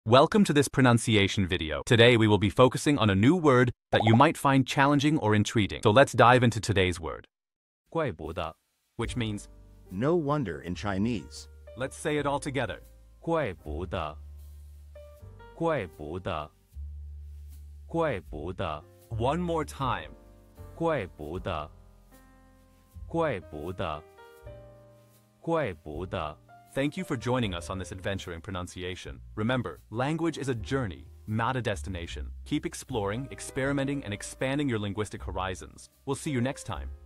Welcome to this pronunciation video. Today we will be focusing on a new word that you might find challenging or intriguing. So let's dive into today's word. 怪不得, which means no wonder in Chinese. Let's say it all together. 怪不得，怪不得，怪不得， One more time. 怪不得，怪不得，怪不得。 Thank you for joining us on this adventure in pronunciation. Remember, language is a journey, not a destination. Keep exploring, experimenting, and expanding your linguistic horizons. We'll see you next time.